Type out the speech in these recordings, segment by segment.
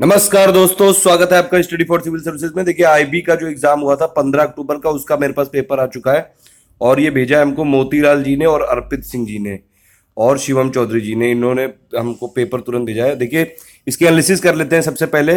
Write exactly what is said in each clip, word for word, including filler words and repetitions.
नमस्कार दोस्तों, स्वागत है आपका स्टडी फॉर सिविल सर्विसेज में। देखिए, आईबी का जो एग्जाम हुआ था पंद्रह अक्टूबर का, उसका मेरे पास पेपर आ चुका है और ये भेजा है हमको मोतीलाल जी ने और अर्पित सिंह जी ने और शिवम चौधरी जी ने। इन्होंने हमको पेपर तुरंत भेजा है। देखिए, इसकी एनालिसिस कर लेते हैं। सबसे पहले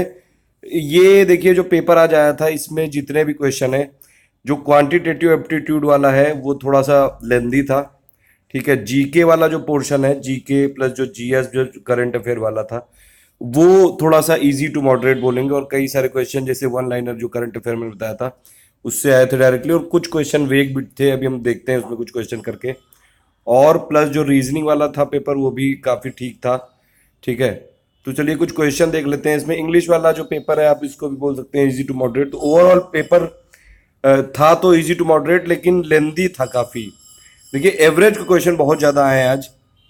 ये देखिए, जो पेपर आज आया था इसमें जितने भी क्वेश्चन है, जो क्वांटिटेटिव एप्टीट्यूड वाला है वो थोड़ा सा लेंदी था। ठीक है, जीके वाला जो पोर्शन है, जीके प्लस जो जीएस जो करंट अफेयर वाला था, वो थोड़ा सा इजी टू मॉडरेट बोलेंगे। और कई सारे क्वेश्चन जैसे वन लाइनर जो करंट अफेयर में बताया था उससे आए थे डायरेक्टली, और कुछ क्वेश्चन वेग भी थे। अभी हम देखते हैं उसमें कुछ क्वेश्चन करके। और प्लस जो रीजनिंग वाला था पेपर वो भी काफी ठीक था। ठीक है, तो चलिए कुछ क्वेश्चन देख लेते हैं। इसमें इंग्लिश वाला जो पेपर है, आप इसको भी बोल सकते हैं इजी टू मॉडरेट। तो ओवरऑल पेपर था तो इजी टू मॉडरेट, लेकिन लेंदी था काफी। देखिए, एवरेज के क्वेश्चन बहुत ज्यादा आए हैं आज,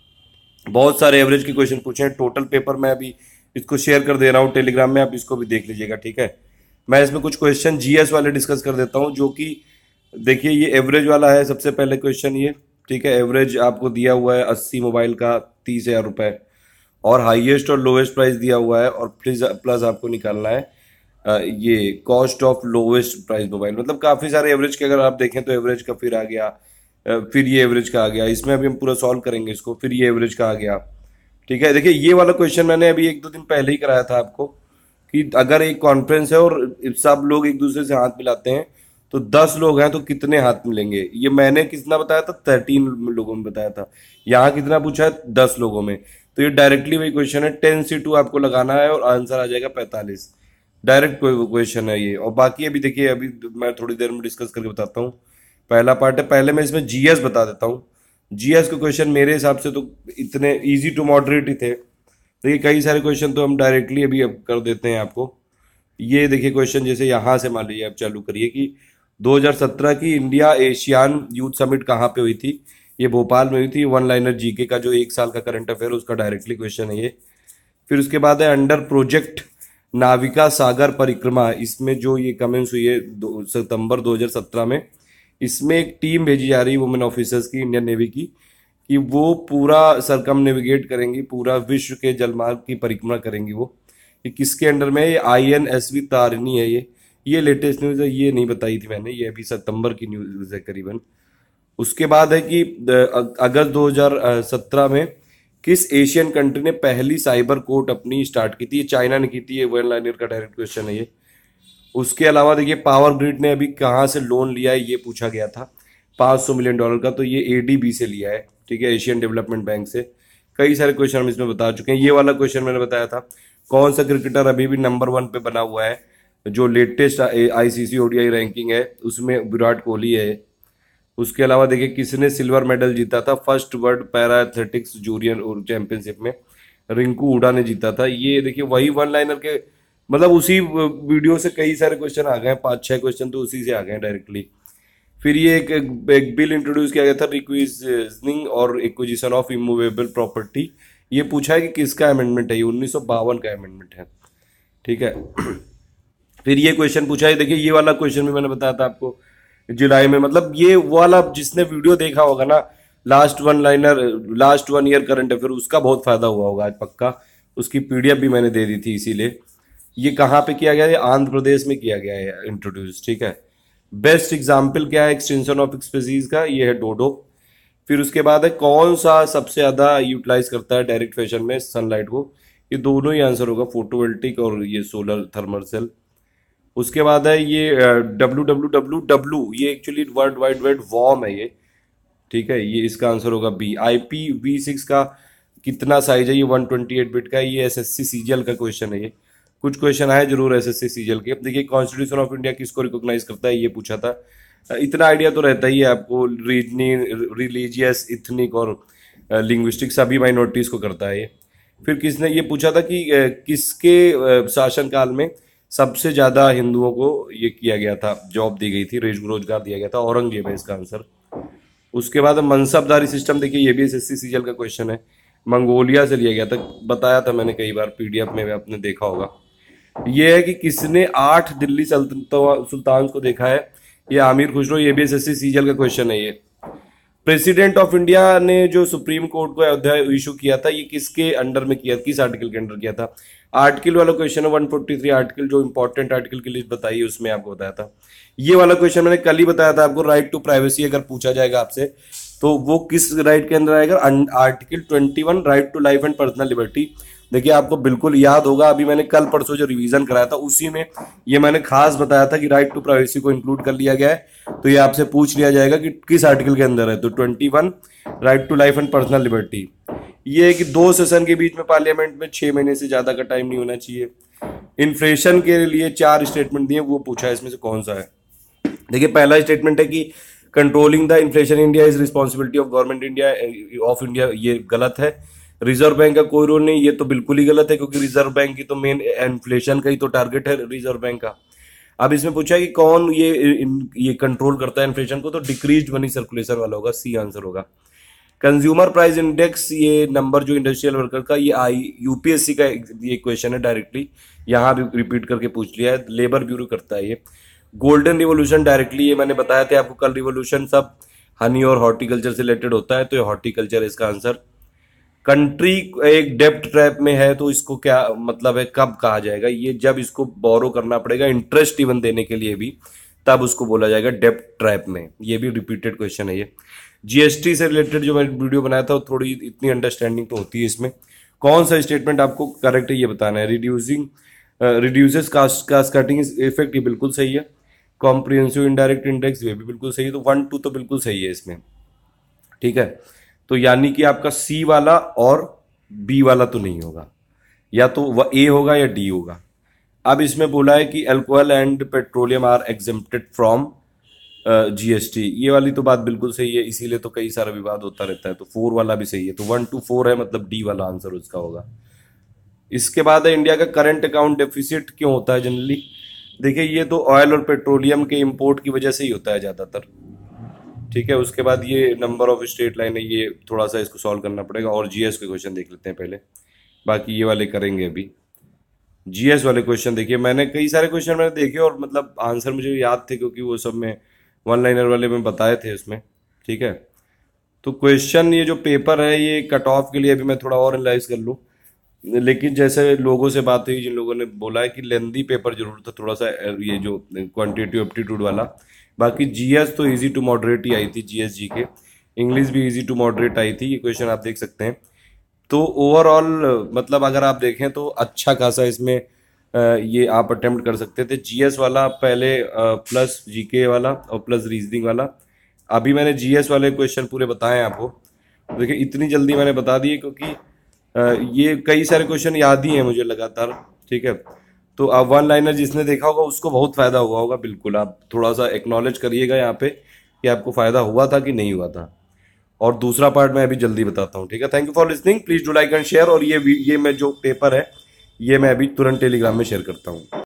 बहुत सारे एवरेज के क्वेश्चन पूछे हैं। टोटल पेपर मैं अभी इसको शेयर कर दे रहा हूँ टेलीग्राम में, आप इसको भी देख लीजिएगा। ठीक है, मैं इसमें कुछ क्वेश्चन जीएस वाले डिस्कस कर देता हूँ, जो कि देखिए ये एवरेज वाला है। सबसे पहले क्वेश्चन ये, ठीक है, एवरेज आपको दिया हुआ है अस्सी मोबाइल का तीस हजार रुपए, और हाईएस्ट और लोवेस्ट प्राइस दिया हुआ है। और प्लस प्लस आपको निकालना है अ, ये cost of lowest price mobile. मतलब काफी सारे एवरेज के अगर आप देखें तो एवरेज का फिर आ गया, अ, फिर ये एवरेज का आ गया। इसमें अभी हम पूरा सॉल्व करेंगे इसको। फिर ये एवरेज का आ गया। ठीक है, देखिए ये वाला क्वेश्चन मैंने अभी एक दो दिन पहले ही कराया था आपको, कि अगर एक कॉन्फ्रेंस है और सब लोग एक दूसरे से हाथ मिलाते हैं तो दस लोग हैं तो कितने हाथ मिलेंगे। ये मैंने कितना बताया था, थर्टीन लोगों में बताया था। यहाँ कितना पूछा है, दस लोगों में। तो ये डायरेक्टली वही क्वेश्चन है। टेन सी टू आपको लगाना है और आंसर आ जाएगा पैंतालीस। डायरेक्ट क्वेश्चन है ये। और बाकी अभी देखिए, अभी मैं थोड़ी देर में डिस्कस करके बताता हूँ। पहला पार्ट है, पहले मैं इसमें जीएस बता देता हूँ। जीएस के क्वेश्चन मेरे हिसाब से तो इतने इजी टू मॉडरेट ही थे। देखिए, कई सारे क्वेश्चन तो हम डायरेक्टली अभी अब कर देते हैं आपको। ये देखिए क्वेश्चन, जैसे यहाँ से मान लीजिए आप चालू करिए कि दो हज़ार सत्रह की इंडिया एशियान यूथ समिट कहाँ पे हुई थी। ये भोपाल में हुई थी। वन लाइनर जीके का जो एक साल का करंट अफेयर उसका डायरेक्टली क्वेश्चन है ये। फिर उसके बाद है अंडर प्रोजेक्ट नाविका सागर परिक्रमा। इसमें जो ये कमेंट्स हुई है दो सितंबर दो हज़ार सत्रह में, इसमें एक टीम भेजी जा रही है वुमेन ऑफिसर्स की, इंडियन नेवी की, कि वो पूरा सरकम नेविगेट करेंगी, पूरा विश्व के जलमार्ग की परिक्रमा करेंगी। वो ये किसके अंडर में है? ये I N S V Tarini है। ये ये लेटेस्ट न्यूज है, ये नहीं बताई थी मैंने, ये अभी सितंबर की न्यूज है करीबन। उसके बाद है कि अगस्त दो हज़ार सत्रह में किस एशियन कंट्री ने पहली साइबर कोर्ट अपनी स्टार्ट की थी? ये चाइना ने की थी। ये वन लाइनर का डायरेक्ट क्वेश्चन है ये। उसके अलावा देखिए, पावर ग्रिड ने अभी कहाँ से लोन लिया है, ये पूछा गया था, पाँच सौ मिलियन डॉलर का। तो ये एडीबी से लिया है। ठीक है, एशियन डेवलपमेंट बैंक से। कई सारे क्वेश्चन हम इसमें बता चुके हैं। ये वाला क्वेश्चन मैंने बताया था, कौन सा क्रिकेटर अभी भी नंबर वन पे बना हुआ है? जो लेटेस्ट आईसीसी ओडीआई रैंकिंग है उसमें विराट कोहली है। उसके अलावा देखिए, किसने सिल्वर मेडल जीता था first world para athletics junior championship में? रिंकू हुडा ने जीता था। ये देखिए वही वन लाइनर के, मतलब उसी वीडियो से कई सारे क्वेश्चन आ गए, पांच छह क्वेश्चन तो उसी से आ गए डायरेक्टली। फिर ये एक, एक, एक बिल इंट्रोड्यूस किया गया था, रिक्विजिशनिंग और एक्विजिशन ऑफ इमूवेबल प्रॉपर्टी। ये पूछा है कि किसका अमेंडमेंट है? ये उन्नीस सौ बावन का अमेंडमेंट है। ठीक है, फिर ये क्वेश्चन पूछा है, देखिए ये वाला क्वेश्चन भी मैंने बताया था आपको जुलाई में। मतलब ये वाला जिसने वीडियो देखा होगा ना, last one liner last one year current affair, उसका बहुत फायदा हुआ होगा आज पक्का। उसकी पीडीएफ भी मैंने दे दी थी। इसीलिए ये कहाँ पे किया गया है? आंध्र प्रदेश में किया गया है इंट्रोड्यूस। ठीक है, बेस्ट एग्जाम्पल क्या है एक्सटेंशन ऑफ स्पीसीज का? ये है डोडो। फिर उसके बाद है, कौन सा सबसे ज्यादा यूटिलाइज करता है डायरेक्ट फैशन में सनलाइट को? ये दोनों ही आंसर होगा, फोटोवोल्टिक और ये सोलर थर्मल सेल। उसके बाद है ये डब्ल्यू डब्ल्यू डब्ल्यू डब्ल्यू, ये actually world wide web worm है ये। ठीक है, ये इसका आंसर होगा बी। आईपी वी सिक्स का कितना साइज है? ये वन ट्वेंटी एट बिट का है। ये एसएससी सीजीएल का क्वेश्चन है ये। कुछ क्वेश्चन आए जरूर एसएससी सीजीएल के। देखिए, कॉन्स्टिट्यूशन ऑफ इंडिया किसको रिकॉग्नाइज करता है? ये पूछा था। इतना आइडिया तो रहता ही है आपको, रीजनिंग, रिलीजियस, इथनिक और लिंग्विस्टिक सभी माइनॉरिटीज को करता है ये। फिर किसने ये पूछा था कि किसके शासनकाल में सबसे ज्यादा हिंदुओं को ये किया गया था, जॉब दी गई थी, रोजगार दिया गया था? औरंगजेब है इसका आंसर। उसके बाद मनसबदारी सिस्टम, देखिए ये भी एसएससी सीजीएल का क्वेश्चन है। मंगोलिया से लिया गया था, बताया था मैंने कई बार, पीडीएफ में आपने देखा होगा। ये है कि किसने आठ दिल्ली सुल्तान को देखा है? ये आमिर खुसरो। ये भी एसएससी सीजीएल का क्वेश्चन है ये। प्रेसिडेंट ऑफ इंडिया ने जो सुप्रीम कोर्ट को अयोध्या इशू किया था, ये किसके अंडर में किया, किस आर्टिकल के अंडर किया था? आर्टिकल वाला क्वेश्चन है, वन फोर्टी थ्री आर्टिकल, जो इंपॉर्टेंट आर्टिकल की लिस्ट बताई है उसमें आपको बताया था। ये वाला क्वेश्चन मैंने कल ही बताया था आपको, राइट टू प्राइवेसी अगर पूछा जाएगा आपसे तो वो किस राइट के अंदर आएगा? Article twenty one, right to life and personal liberty. देखिए आपको बिल्कुल याद होगा, अभी मैंने कल परसों जो रिवीजन कराया था उसी में ये मैंने खास बताया था कि राइट टू प्राइवेसी को इंक्लूड कर लिया गया है। तो ये आपसे पूछ लिया जाएगा कि किस आर्टिकल के अंदर है, तो twenty one, right to life and personal liberty. ये है कि दो सेशन के बीच में पार्लियामेंट में छह महीने से ज्यादा का टाइम नहीं होना चाहिए। इन्फ्लेशन के लिए चार स्टेटमेंट दिए, वो पूछा है इसमें से कौन सा है। देखिए पहला स्टेटमेंट है कि controlling the inflation India is responsibility of government India of India, ये गलत है। रिजर्व बैंक का कोई रोल नहीं, ये तो बिल्कुल ही गलत है, क्योंकि रिजर्व बैंक की तो मेन इन्फ्लेशन का ही तो टारगेट है रिजर्व बैंक का। अब इसमें पूछा है कि कौन ये ये कंट्रोल करता है इन्फ्लेशन को, तो डिक्रीज्ड मनी सर्कुलेशन वाला होगा, सी आंसर होगा। कंज्यूमर प्राइस इंडेक्स, ये नंबर जो इंडस्ट्रियल वर्कर का, ये आई यूपीएससी का ये क्वेश्चन है डायरेक्टली, यहां भी रिपीट करके पूछ लिया है, लेबर ब्यूरो करता है ये। गोल्डन रिवोल्यूशन डायरेक्टली, ये मैंने बताया था आपको कल, रिवोल्यूशन सब हनी और हॉर्टिकल्चर से रिलेटेड होता है, तो ये हॉर्टिकल्चर है इसका आंसर। कंट्री एक डेब्ट ट्रैप में है, तो इसको क्या मतलब है, कब कहा जाएगा? ये जब इसको बोरो करना पड़ेगा इंटरेस्ट इवन देने के लिए भी, तब उसको बोला जाएगा डेब्ट ट्रैप में। ये भी रिपीटेड क्वेश्चन है ये। जीएसटी से रिलेटेड जो मैंने वीडियो बनाया था, थोड़ी इतनी अंडरस्टैंडिंग तो होती है इसमें। कौन सा स्टेटमेंट आपको करेक्ट है ये बताना है। Reducing reduces cost cost cutting effect, ये बिल्कुल सही है। कॉम्प्रिहेंसिव इनडायरेक्ट इंडेक्स, ये भी बिल्कुल सही है। तो वन टू तो बिल्कुल सही है इसमें, ठीक है। तो यानी कि आपका सी वाला और बी वाला तो नहीं होगा, या तो वह ए होगा या डी होगा। अब इसमें बोला है कि alcohol and petroleum are exempted from GST, ये वाली तो बात बिल्कुल सही है, इसीलिए तो कई सारा विवाद होता रहता है। तो फोर वाला भी सही है, तो वन टू फोर है, मतलब डी वाला आंसर उसका होगा। इसके बाद है इंडिया का करंट अकाउंट डेफिसिट क्यों होता है जनरली। देखिए ये तो ऑयल और पेट्रोलियम के इंपोर्ट की वजह से ही होता है ज्यादातर, ठीक है। उसके बाद ये नंबर ऑफ स्ट्रेट लाइन है, ये थोड़ा सा इसको सॉल्व करना पड़ेगा। और जीएस के क्वेश्चन देख लेते हैं पहले, बाकी ये वाले करेंगे अभी। जीएस वाले क्वेश्चन देखिए, मैंने कई सारे क्वेश्चन मैंने देखे और मतलब आंसर मुझे याद थे, क्योंकि वो सब में वन लाइनर वाले में बताए थे उसमें, ठीक है। तो क्वेश्चन ये जो पेपर है ये कट ऑफ के लिए अभी मैं थोड़ा और एनालाइज कर लूँ, लेकिन जैसे लोगों से बात हुई जिन लोगों ने बोला है कि लेंदी पेपर जरूर था थोड़ा सा, ये जो क्वांटिटेटिव एप्टीट्यूड वाला। बाकी जीएस तो इजी टू मॉडरेट ही आई थी, जीएस जी के। इंग्लिश भी इजी टू मॉडरेट आई थी, ये क्वेश्चन आप देख सकते हैं। तो ओवरऑल मतलब अगर आप देखें तो अच्छा खासा इसमें ये आप अटेम्प्ट कर सकते थे। जीएस वाला पहले प्लस जीके वाला और प्लस रीजनिंग वाला। अभी मैंने जीएस वाले क्वेश्चन पूरे बताए हैं आपको, देखिए इतनी जल्दी मैंने बता दिए क्योंकि ये कई सारे क्वेश्चन याद ही हैं मुझे लगातार, ठीक है। तो आप वन लाइनर जिसने देखा होगा उसको बहुत फायदा हुआ होगा, बिल्कुल आप थोड़ा सा एक्नॉलेज करिएगा यहाँ पे कि आपको फायदा हुआ था कि नहीं हुआ था। और दूसरा पार्ट मैं अभी जल्दी बताता हूँ, ठीक है। Thank you for listening, please do like and share. और ये ये मैं जो पेपर है ये मैं अभी तुरंत टेलीग्राम में शेयर करता हूँ।